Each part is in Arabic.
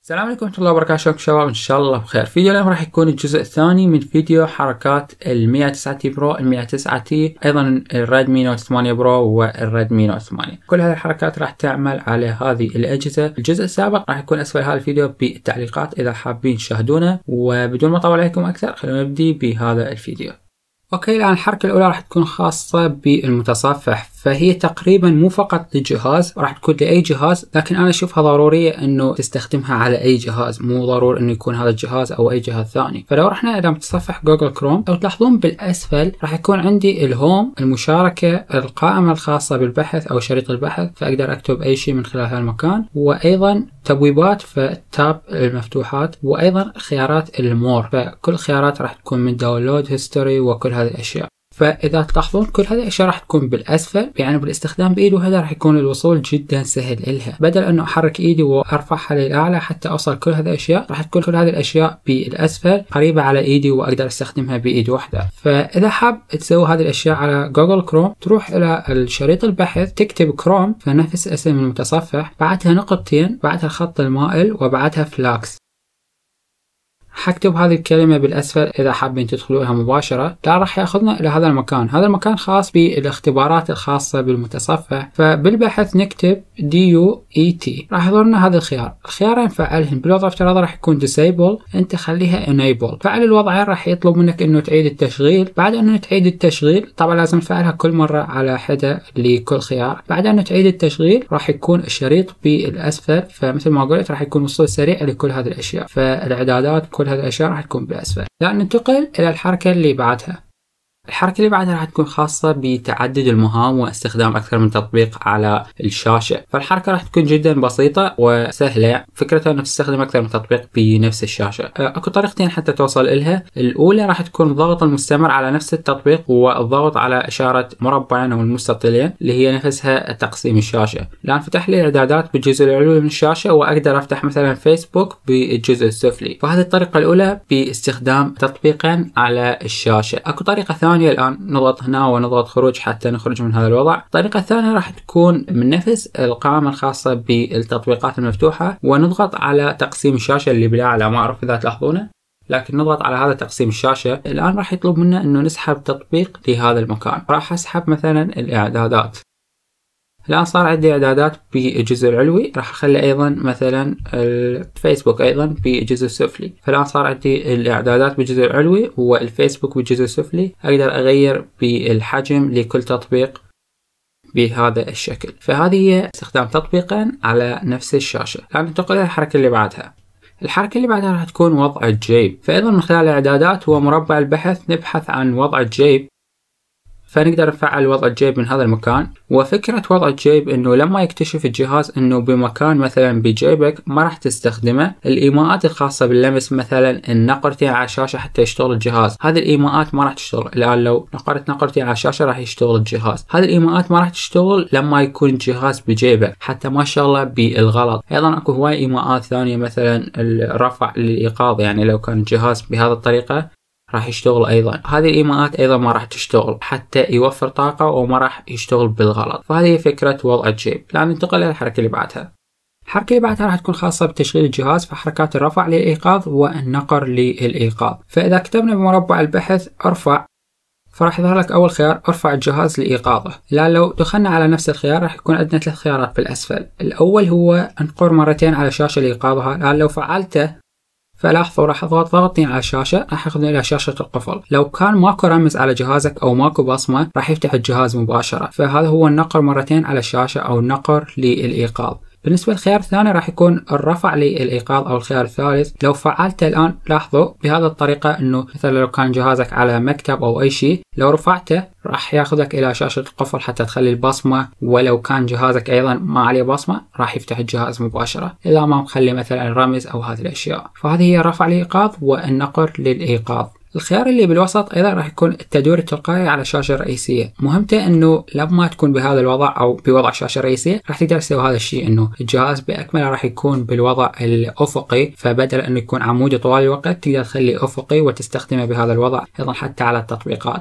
السلام عليكم ورحمة الله وبركاته. شلونكم شباب؟ ان شاء الله بخير. فيديو اليوم راح يكون الجزء الثاني من فيديو حركات ال 109 تي برو، ال 109 تي، ايضا الريدمي نوت 8 برو والريدمي نوت 8. كل هذه الحركات راح تعمل على هذه الاجهزة. الجزء السابق راح يكون اسفل هذا الفيديو بالتعليقات اذا حابين تشاهدونه، وبدون ما اطول عليكم اكثر خلونا نبدي بهذا الفيديو. اوكي، الان الحركة الاولى راح تكون خاصة بالمتصفح، فهي تقريبا مو فقط للجهاز، راح تكون لاي جهاز، لكن انا اشوفها ضرورية انه تستخدمها على اي جهاز، مو ضروري انه يكون هذا الجهاز او اي جهاز ثاني. فلو رحنا الى متصفح جوجل كروم، لو تلاحظون بالاسفل راح يكون عندي الهوم، المشاركة، القائمة الخاصة بالبحث او شريط البحث، فاقدر اكتب اي شيء من خلال هالمكان، وايضا تبويبات فالتاب المفتوحات، وايضا خيارات المور، فكل الخيارات راح تكون من داونلود هيستوري وكل هذه الاشياء. فاذا تلاحظون كل هذه الاشياء راح تكون بالاسفل، يعني بالاستخدام بايد وهذا راح يكون الوصول جدا سهل لها، بدل انه احرك ايدي وارفعها للاعلى حتى اوصل كل هذه الاشياء، راح تكون كل هذه الاشياء بالاسفل قريبه على ايدي واقدر استخدمها بايد واحده. فاذا حاب تسوي هذه الاشياء على جوجل كروم، تروح الى الشريط البحث، تكتب كروم فنفس اسم المتصفح، بعدها نقطتين، بعدها الخط المائل، وبعدها فلاكس. حكتب هذه الكلمة بالأسفل إذا حابين تدخلوها مباشرة. لا، راح ياخذنا إلى هذا المكان. هذا المكان خاص بالاختبارات الخاصة بالمتصفح، فبالبحث نكتب DUET، راح يظهرنا هذا الخيار. الخيارين فعلهم بالوضع افتراضي راح يكون Disable، أنت خليها Enable. فعل الوضعين راح يطلب منك إنه تعيد التشغيل. بعد أنه تعيد التشغيل، طبعا لازم تفعلها كل مرة على حدة لكل خيار. بعد أنه تعيد التشغيل راح يكون الشريط بالأسفل، فمثل ما قلت راح يكون وصول سريع لكل هذه الأشياء، فالإعدادات كل هذه الاشياء راح تكون بالاسفل. الان ننتقل الى الحركه اللي بعدها. الحركة اللي بعدها راح تكون خاصة بتعدد المهام واستخدام أكثر من تطبيق على الشاشة. فالحركة راح تكون جدا بسيطة وسهلة، فكرتها أنه تستخدم أكثر من تطبيق بنفس الشاشة. أكو طريقتين حتى توصل إلها. الأولى راح تكون الضغط المستمر على نفس التطبيق والضغط على إشارة مربعين أو المستطيلين اللي هي نفسها تقسيم الشاشة. الآن فتح لي الإعدادات بالجزء العلوي من الشاشة، وأقدر أفتح مثلا فيسبوك بالجزء السفلي. فهذه الطريقة الأولى باستخدام تطبيقين على الشاشة. أكو طريقة ثانية، الآن نضغط هنا ونضغط خروج حتى نخرج من هذا الوضع. الطريقة الثانية راح تكون من نفس القائمة الخاصة بالتطبيقات المفتوحة، ونضغط على تقسيم الشاشة اللي بالأعلى، ما أعرف إذا تلاحظونه، لكن نضغط على هذا تقسيم الشاشة. الآن راح يطلب منا إنه نسحب تطبيق لهذا المكان. راح أسحب مثلا الإعدادات. الآن صار عندي إعدادات بالجزء العلوي، راح أخلي أيضا مثلا الفيسبوك أيضا بالجزء السفلي. فالآن صار عندي الإعدادات بالجزء العلوي والفيسبوك بالجزء السفلي. أقدر أغير بالحجم لكل تطبيق بهذا الشكل. فهذه هي استخدام تطبيقين على نفس الشاشة. الآن ننتقل إلى الحركة اللي بعدها. الحركة اللي بعدها راح تكون وضع الجيب. فأيضا من خلال الإعدادات ومربع البحث نبحث عن وضع الجيب، فنقدر نفعل وضع الجيب من هذا المكان. وفكرة وضع الجيب انه لما يكتشف الجهاز انه بمكان مثلا بجيبك ما راح تستخدمه، الايماءات الخاصة باللمس مثلا النقرتين على الشاشة حتى يشتغل الجهاز، هذه الايماءات ما راح تشتغل. الان لو نقرت نقرتي على الشاشة راح يشتغل الجهاز. هذه الايماءات ما راح تشتغل لما يكون الجهاز بجيبك حتى ما شاء الله بالغلط. ايضا اكو هواي ايماءات ثانية، مثلا الرفع للايقاظ، يعني لو كان الجهاز بهذه الطريقة راح يشتغل ايضا. هذه الايماءات ايضا ما راح تشتغل حتى يوفر طاقة وما راح يشتغل بالغلط. فهذه فكرة وضع الجيب. الان ننتقل الى الحركة اللي بعدها. الحركة اللي بعدها راح تكون خاصة بتشغيل الجهاز، فحركات الرفع للإيقاظ والنقر للإيقاظ. فإذا كتبنا بمربع البحث ارفع، فراح يظهر لك أول خيار ارفع الجهاز لإيقاظه. الآن لو دخلنا على نفس الخيار راح يكون عندنا 3 خيارات بالأسفل. الأول هو انقر مرتين على الشاشة لإيقاظها. الآن لو فعلته فلاحظوا راح اضغط ضغطين على الشاشة راح ياخذنا الى شاشة القفل. لو كان ماكو رمز على جهازك او ماكو بصمة راح يفتح الجهاز مباشرة. فهذا هو النقر مرتين على الشاشة او النقر للإيقاظ. بالنسبة للخيار الثاني راح يكون الرفع للإيقاظ او الخيار الثالث. لو فعلته الان لاحظوا بهذه الطريقة انه مثلا لو كان جهازك على مكتب او اي شيء، لو رفعته راح ياخذك الى شاشة القفل حتى تخلي البصمة، ولو كان جهازك ايضا ما عليه بصمة راح يفتح الجهاز مباشرة اذا ما مخلي مثلا رمز او هذه الاشياء. فهذه هي رفع الإيقاظ والنقر للإيقاظ. الخيار اللي بالوسط ايضا راح يكون التدوير التلقائي على الشاشة الرئيسية. مهمته انه لما تكون بهذا الوضع او بوضع شاشة رئيسية راح تقدر تسوي هذا الشيء، انه الجهاز باكمله راح يكون بالوضع الافقي، فبدل انه يكون عمودي طوال الوقت تقدر تخليه افقي وتستخدمه بهذا الوضع ايضا حتى على التطبيقات.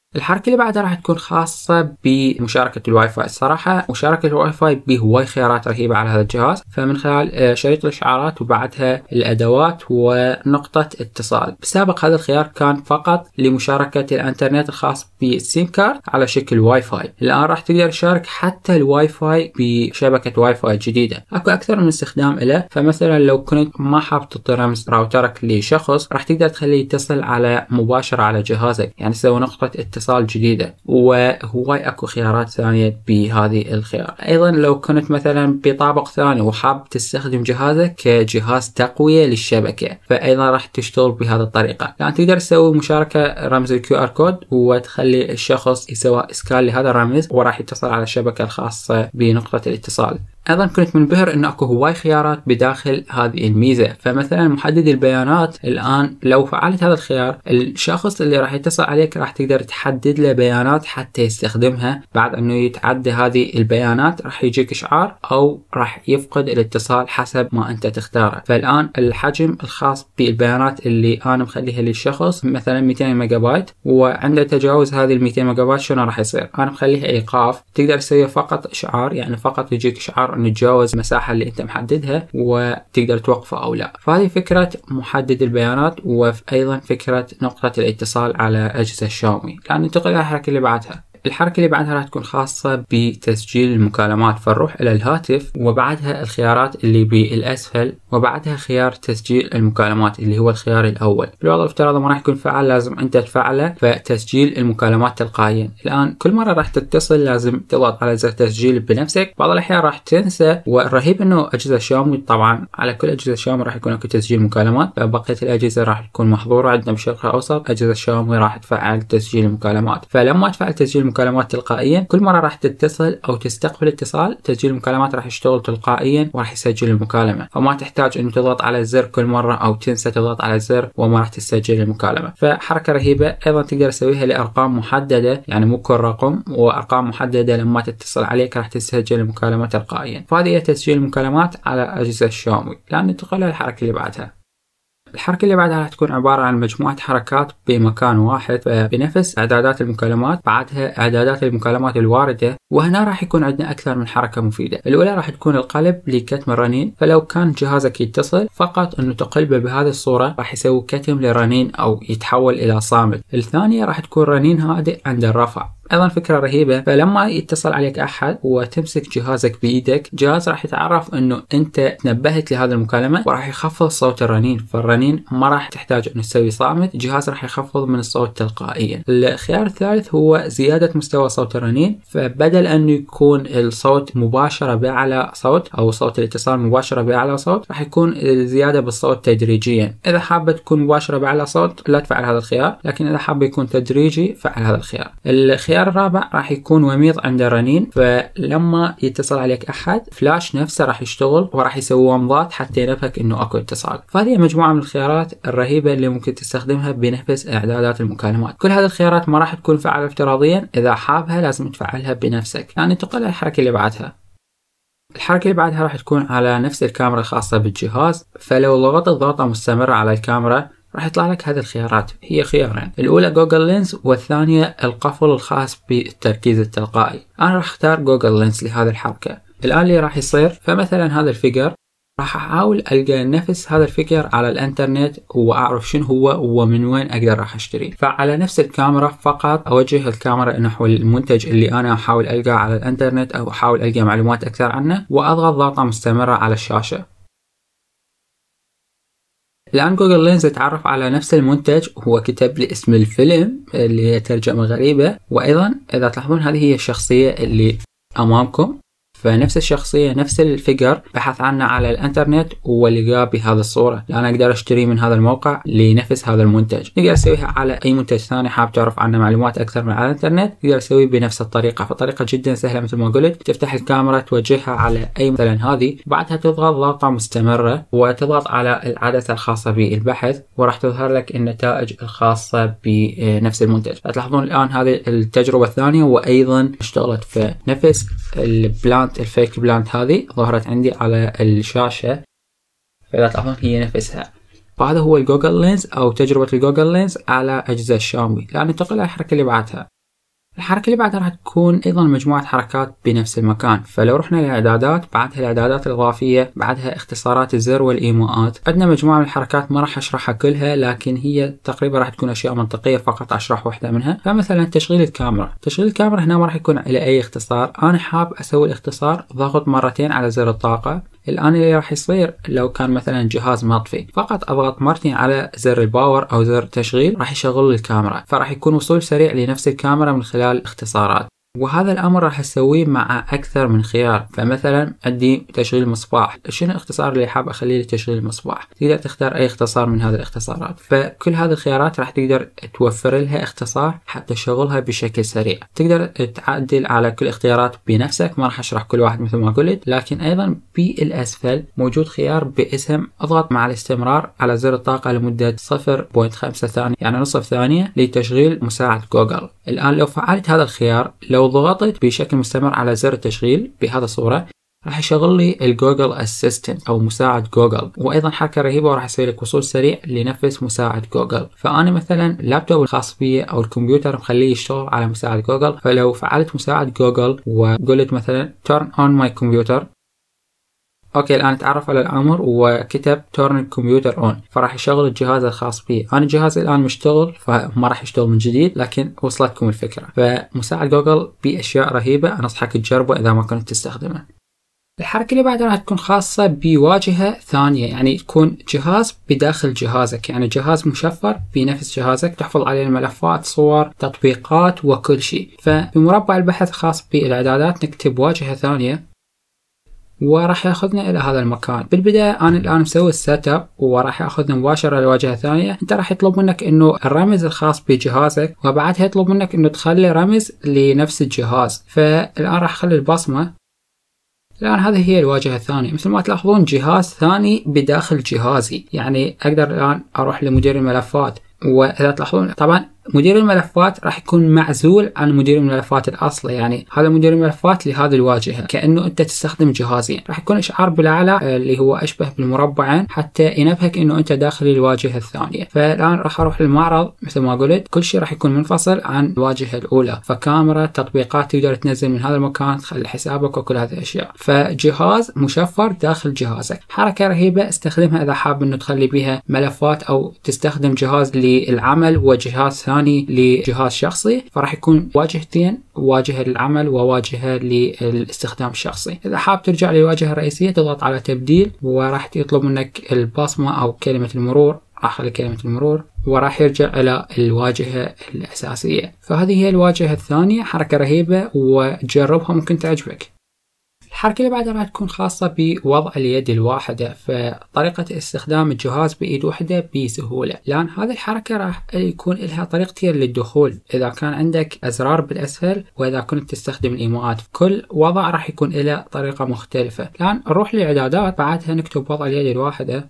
الحركة اللي بعدها راح تكون خاصة بمشاركة الواي فاي. الصراحة مشاركة الواي فاي به هواي خيارات رهيبة على هذا الجهاز، فمن خلال شريط الإشعارات وبعدها الأدوات ونقطة اتصال. بالسابق هذا الخيار كان فقط لمشاركة الانترنت الخاص بالسيم كارد على شكل واي فاي. الآن راح تقدر تشارك حتى الواي فاي بشبكة واي فاي جديدة. اكو أكثر من استخدام له، فمثلا لو كنت ما حاب تعطي رمز راوترك لشخص راح تقدر تخليه يتصل على مباشرة على جهازك، يعني تسوي نقطة اتصال جديدة. وهواي اكو خيارات ثانية بهذه الخيار. ايضا لو كنت مثلا بطابق ثاني وحاب تستخدم جهازك كجهاز تقوية للشبكة، فايضا راح تشتغل بهذه الطريقة. يعني تقدر تسوي مشاركة رمز الكيو ار كود وتخلي الشخص يسوي اسكان لهذا الرمز وراح يتصل على الشبكة الخاصة بنقطة الاتصال. ايضا كنت منبهر ان اكو هواي خيارات بداخل هذه الميزة. فمثلا محدد البيانات، الان لو فعلت هذا الخيار الشخص اللي راح يتصل عليك راح تقدر تحدد له بيانات حتى يستخدمها. بعد انه يتعدى هذه البيانات راح يجيك اشعار او راح يفقد الاتصال حسب ما انت تختاره. فالان الحجم الخاص بالبيانات اللي انا مخليها للشخص مثلا 200 ميجا بايت، وعنده تجاوز هذه ال 200 ميجا بايت شنو راح يصير؟ انا مخليها ايقاف، تقدر تسوي فقط اشعار، يعني فقط يجيك اشعار انه تجاوز المساحة اللي انت محددها وتقدر توقفه او لا. فهذه فكرة محدد البيانات، وايضا فكرة نقطة الاتصال على اجهزة الشاومي. الان ننتقل الى الحركة اللي بعدها. الحركة اللي بعدها راح تكون خاصة بتسجيل المكالمات، فنروح إلى الهاتف وبعدها الخيارات اللي بالأسفل وبعدها خيار تسجيل المكالمات اللي هو الخيار الأول. بالوضع الافتراضي ما راح يكون فعال، لازم أنت تفعله، فتسجيل المكالمات تلقائيا. الآن كل مرة راح تتصل لازم تضغط على زر تسجيل بنفسك، بعض الأحيان راح تنسى. والرهيب إنه أجهزة شاومي طبعا على كل أجهزة شاومي راح يكون أكو تسجيل مكالمات، فبقية الأجهزة راح تكون محظورة. عندنا بالشرق الأوسط أجهزة شاومي راح تفعل تسجيل المكالمات، فلما تفعل تسجيل المكالمات تلقائيا كل مرة راح تتصل أو تستقبل اتصال تسجيل المكالمات راح يشتغل تلقائيا وراح يسجل المكالمة، فما تحتاج إنه تضغط على الزر كل مرة أو تنسى تضغط على الزر وما راح تسجل المكالمة. فحركة رهيبة. أيضا تقدر تسويها لأرقام محددة، يعني مو كل رقم، وأرقام محددة لما تتصل عليك راح تسجل المكالمة تلقائيا. فهذه هي تسجيل المكالمات على أجهزة الشاومي. الآن ننتقل للحركة اللي بعدها. الحركة اللي بعدها راح تكون عبارة عن مجموعة حركات بمكان واحد بنفس إعدادات المكالمات، بعدها إعدادات المكالمات الواردة. وهنا راح يكون عندنا أكثر من حركة مفيدة. الأولى راح تكون القلب لكتم الرنين، فلو كان جهازك يتصل فقط أنه تقلبه بهذه الصورة راح يسوي كتم للرنين أو يتحول إلى صامت. الثانية راح تكون رنين هادئ عند الرفع. ايضا فكرة رهيبة، فلما يتصل عليك احد وتمسك جهازك بايدك، جهاز راح يتعرف انه انت تنبهت لهذه المكالمة وراح يخفض صوت الرنين، فالرنين ما راح تحتاج انه تسوي صامت، الجهاز راح يخفض من الصوت تلقائيا. الخيار الثالث هو زيادة مستوى صوت الرنين، فبدل انه يكون الصوت مباشرة باعلى صوت او صوت الاتصال مباشرة باعلى صوت، راح يكون زيادة بالصوت تدريجيا. اذا حابة تكون مباشرة باعلى صوت لا تفعل هذا الخيار، لكن اذا حابة يكون تدريجي فعل هذا الخيار. الخيار الرابع راح يكون وميض عند الرنين، فلما يتصل عليك احد فلاش نفسه راح يشتغل وراح يسوي ومضات حتى ينبهك انه اكو اتصال. فهذه مجموعة من الخيارات الرهيبة اللي ممكن تستخدمها بنفس اعدادات المكالمات. كل هذه الخيارات ما راح تكون فعالة افتراضيا، اذا حابها لازم تفعلها بنفسك. يعني ننتقل للحركة اللي بعدها. الحركة اللي بعدها راح تكون على نفس الكاميرا الخاصة بالجهاز، فلو ضغطت ضغطة مستمرة على الكاميرا راح يطلع لك هذه الخيارات. هي خيارين، الأولى جوجل لينز والثانية القفل الخاص بالتركيز التلقائي. أنا راح اختار جوجل لينز لهذه الحركة. الآن اللي راح يصير فمثلا هذا الفيجر راح أحاول ألقى نفس هذا الفيجر على الإنترنت وأعرف شنو هو ومن وين أقدر راح أشتري. فعلى نفس الكاميرا فقط أوجه الكاميرا نحو المنتج اللي أنا أحاول ألقاه على الإنترنت أو أحاول ألقى معلومات أكثر عنه، وأضغط ضغطة مستمرة على الشاشة. الآن جوجل لينز اتعرف على نفس المنتج، هو كتب لي اسم الفيلم اللي هي ترجمة غريبة. وأيضا إذا تلاحظون هذه هي الشخصية اللي أمامكم، فنفس الشخصية نفس الفيجر بحث عنه على الانترنت ولقاه بهذه الصورة. لأن أقدر أشتري من هذا الموقع لنفس هذا المنتج. نقدر أسويها على أي منتج ثاني حاب تعرف عنه معلومات أكثر من على الانترنت، نقدر أسويه بنفس الطريقة. فطريقة جدا سهلة مثل ما قلت، تفتح الكاميرا توجهها على أي مثلا هذه، بعدها تضغط ضغطة مستمرة وتضغط على العدسة الخاصة بالبحث وراح تظهر لك النتائج الخاصة بنفس المنتج. تلاحظون الآن هذه التجربة الثانية وأيضا اشتغلت في نفس البلان الفيك بلانت هذه ظهرت عندي على الشاشة، فإذا تلاحظون هي نفسها. فهذا هو الجوجل لينز أو تجربة الجوجل لينز على أجهزة الشاومي. الآن ننتقل إلى الحركة اللي بعدها. الحركة اللي بعدها راح تكون أيضا مجموعة حركات بنفس المكان. فلو رحنا للإعدادات، بعدها الإعدادات الإضافية، بعدها اختصارات الزر والإيموءات، عندنا مجموعة من الحركات ما راح أشرحها كلها، لكن هي تقريبا راح تكون أشياء منطقية فقط أشرح واحدة منها. فمثلا تشغيل الكاميرا، تشغيل الكاميرا هنا ما راح يكون إلى أي اختصار. أنا حاب أسوي الاختصار ضغط مرتين على زر الطاقة. الآن اللي راح يصير لو كان مثلا جهاز مطفي، فقط أضغط مرتين على زر الباور أو زر التشغيل راح يشغل الكاميرا، فراح يكون وصول سريع لنفس الكاميرا من خلال اختصارات. وهذا الأمر راح أسويه مع أكثر من خيار. فمثلا عندي تشغيل المصباح، شنو الاختصار اللي حاب أخليه لتشغيل المصباح؟ تقدر تختار أي اختصار من هذه الاختصارات. فكل هذه الخيارات راح تقدر توفر لها اختصار حتى تشغلها بشكل سريع. تقدر تعدل على كل اختيارات بنفسك، ما راح أشرح كل واحد مثل ما قلت. لكن أيضا بالأسفل موجود خيار باسم اضغط مع الاستمرار على زر الطاقة لمدة 0.5 ثانية، يعني نصف ثانية، لتشغيل مساعد جوجل. الآن لو فعلت هذا الخيار، لو ضغطت بشكل مستمر على زر التشغيل بهذا الصورة، راح يشغل لي الجوجل اسيستنت او مساعد جوجل، وايضا حركه رهيبه وراح يسوي لك وصول سريع لنفس مساعد جوجل. فانا مثلا اللابتوب الخاص بي او الكمبيوتر مخليه يشتغل على مساعد جوجل، فلو فعلت مساعد جوجل وقلت مثلا turn on my computer، اوكي الان تعرف على الامر وكتب تورن الكمبيوتر اون، فراح يشغل الجهاز الخاص بي. انا جهازي الان مشتغل فما راح يشتغل من جديد، لكن وصلتكم الفكره. فمساعد جوجل باشياء رهيبه، انصحك تجربه اذا ما كنت تستخدمه. الحركه اللي بعدها راح تكون خاصه بواجهه ثانيه، يعني تكون جهاز بداخل جهازك، يعني جهاز مشفر بنفس جهازك تحفظ عليه الملفات، صور، تطبيقات وكل شيء. فبمربع البحث الخاص بالاعدادات نكتب واجهه ثانيه، وراح ياخذنا الى هذا المكان. بالبدايه انا الان مسوي السيت اب وراح ياخذنا مباشره لواجهه ثانيه. انت راح يطلب منك انه الرمز الخاص بجهازك، وبعدها يطلب منك انه تخلي رمز لنفس الجهاز. فالان راح اخلي البصمه. الان هذه هي الواجهه الثانيه، مثل ما تلاحظون جهاز ثاني بداخل جهازي، يعني اقدر الان اروح لمدير الملفات، واذا تلاحظون طبعا مدير الملفات راح يكون معزول عن مدير الملفات الأصلي، يعني هذا مدير الملفات لهذه الواجهة، كأنه أنت تستخدم جهازين. راح يكون إشعار بالأعلى اللي هو أشبه بالمربعين حتى ينبهك إنه أنت داخل الواجهة الثانية. فالآن راح أروح للمعرض مثل ما قلت، كل شيء راح يكون منفصل عن الواجهة الأولى، فكاميرا، تطبيقات تقدر تنزل من هذا المكان، تخلي حسابك وكل هذه الأشياء. فجهاز مشفر داخل جهازك، حركة رهيبة استخدمها إذا حاب إنه تخلي بها ملفات أو تستخدم جهاز للعمل وجهاز ثاني لجهاز شخصي. فراح يكون واجهتين، واجهة للعمل وواجهة للاستخدام الشخصي. إذا حاب ترجع للواجهة الرئيسية تضغط على تبديل، وراح يطلب منك البصمة أو كلمة المرور، راح أخلي كلمة المرور، وراح يرجع إلى الواجهة الأساسية. فهذه هي الواجهة الثانية، حركة رهيبة وجربها ممكن تعجبك. الحركة اللي بعدها راح تكون خاصة بوضع اليد الواحدة، فطريقة استخدام الجهاز بإيد واحدة بسهولة. لأن هذه الحركة راح يكون لها طريقتين للدخول، إذا كان عندك أزرار بالأسفل وإذا كنت تستخدم الإيموءات، كل وضع راح يكون له طريقة مختلفة. الآن نروح للإعدادات، بعدها نكتب وضع اليد الواحدة،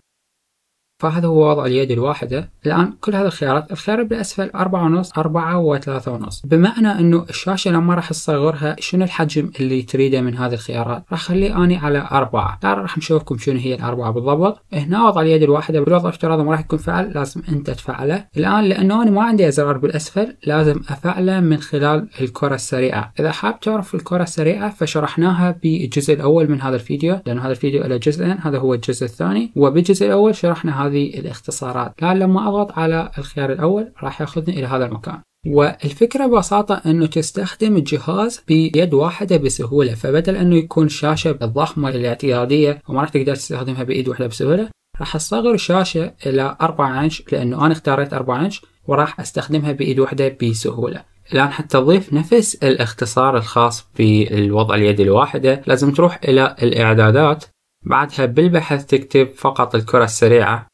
فهذا هو وضع اليد الواحدة. الآن كل هذه الخيارات، الخيار بالأسفل 4.5، 4 و3.5، بمعنى أنه الشاشة لما راح تصغرها شنو الحجم اللي تريده من هذه الخيارات. راح أخليه أني على 4. الآن راح نشوفكم شنو هي ال4 بالضبط. هنا وضع اليد الواحدة بالوضع الافتراضي ما راح يكون فعل، لازم أنت تفعله. الآن لأنه أنا ما عندي أزرار بالأسفل لازم أفعله من خلال الكرة السريعة. إذا حاب تعرف الكرة السريعة فشرحناها بالجزء الأول من هذا الفيديو، لأن هذا الفيديو له جزئين، هذا هو الجزء الثاني، وبالجزء الأول شرحنا هذه الاختصارات. الآن لما أضغط على الخيار الأول راح ياخذني إلى هذا المكان. والفكرة ببساطة أنه تستخدم الجهاز بيد واحدة بسهولة، فبدل أنه يكون الشاشة الضخمة الاعتيادية وما راح تقدر تستخدمها بإيد واحدة بسهولة، راح أصغر الشاشة إلى 4 إنش، لأنه أنا اختاريت 4 إنش، وراح أستخدمها بإيد واحدة بسهولة. الآن حتى تضيف نفس الاختصار الخاص بالوضع اليد الواحدة لازم تروح إلى الإعدادات، بعدها بالبحث تكتب فقط الكرة السريعة،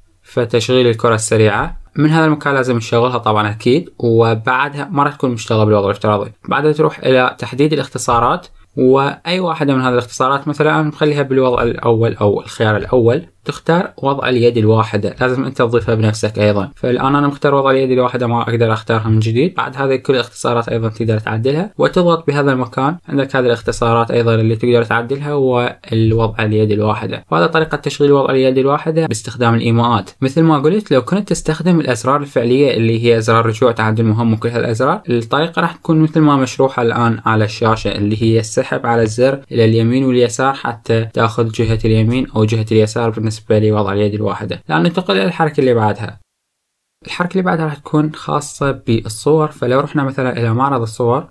فتشغيل الكرة السريعة من هذا المكان لازم نشغلها طبعا أكيد، وبعدها ما راح تكون مشتغلة بالوضع الافتراضي. بعدها تروح إلى تحديد الاختصارات، وأي واحدة من هذه الاختصارات مثلا أنا مخليها بالوضع الأول أو الخيار الأول، تختار وضع اليد الواحدة، لازم انت تضيفها بنفسك ايضا. فالان انا مختار وضع اليد الواحدة، ما اقدر اختارها من جديد. بعد هذه كل الاختصارات ايضا تقدر تعدلها وتضغط بهذا المكان، عندك هذه الاختصارات ايضا اللي تقدر تعدلها والوضع اليد الواحدة. وهذا طريقة تشغيل وضع اليد الواحدة باستخدام الايماءات. مثل ما قلت، لو كنت تستخدم الازرار الفعلية اللي هي ازرار رجوع، تعدل مهام وكل هالازرار، الطريقة راح تكون مثل ما مشروحة الان على الشاشة، اللي هي السحب على الزر الى اليمين واليسار حتى تاخذ جهة اليمين او جهة اليسار بالنسبة لوضع اليد الواحدة. الان ننتقل الى الحركة اللي بعدها. الحركة اللي بعدها راح تكون خاصة بالصور. فلو رحنا مثلا إلى معرض الصور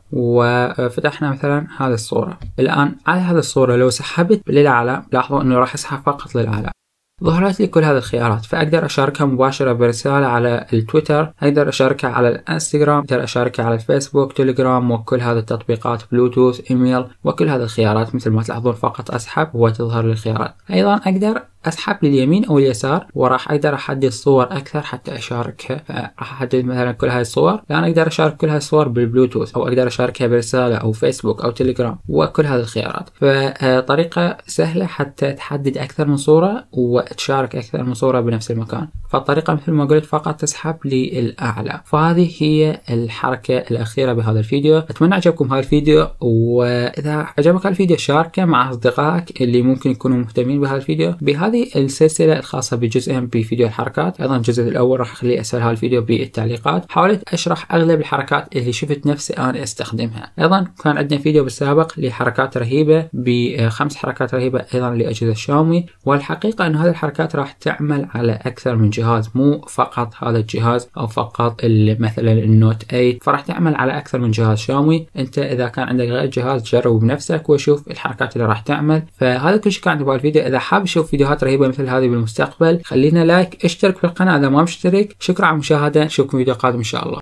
وفتحنا مثلا هذه الصورة، الآن على هذه الصورة لو سحبت للأعلى، لاحظوا أنه راح يسحب فقط للأعلى. ظهرت لي كل هذه الخيارات، فأقدر أشاركها مباشرة برسالة على التويتر، أقدر أشاركها على الانستغرام، أقدر أشاركها على الفيسبوك، تليجرام، وكل هذه التطبيقات، بلوتوث، إيميل، وكل هذه الخيارات. مثل ما تلاحظون فقط أسحب وتظهر لي الخيارات. أيضا أقدر أسحب لليمين أو اليسار، وراح أقدر أحدد صور أكثر حتى أشاركها. راح أحدد مثلا كل هذه الصور، الآن أقدر أشارك كل هذه الصور بالبلوتوث، أو أقدر أشاركها برسالة أو فيسبوك أو تليجرام، وكل هذه الخيارات. فطريقة سهلة حتى تحدد أكثر من صورة وتشارك أكثر من صورة بنفس المكان. فالطريقة مثل ما قلت فقط تسحب للأعلى. فهذه هي الحركة الأخيرة بهذا الفيديو. أتمنى عجبكم هذا الفيديو، وإذا عجبك هذا الفيديو شاركه مع أصدقائك اللي ممكن يكونوا مهتمين بهذا الفيديو. بهذه السلسلة الخاصة بجزئين بفيديو الحركات، أيضا الجزء الأول راح أخليه أسفل هذا الفيديو بالتعليقات. حاولت أشرح أغلب الحركات اللي شفت نفسي أنا أستخدمها. أيضا كان عندنا فيديو بالسابق لحركات رهيبة ب5 حركات رهيبة أيضا لأجهزة شاومي. والحقيقة أن هذه الحركات راح تعمل على أكثر من جهاز، مو فقط هذا الجهاز أو فقط مثلا النوت 8، فراح تعمل على أكثر من جهاز شاومي. أنت إذا كان عندك غير جهاز جرب بنفسك وشوف الحركات اللي راح تعمل. فهذا كل شيء كان عندي بهالفيديو. إذا حاب تشوف فيديوهات رهيبة مثل هذه بالمستقبل خلينا لايك، اشترك في القناة إذا ما مشترك. شكرا على المشاهدة، نشوفكم فيديو قادم إن شاء الله.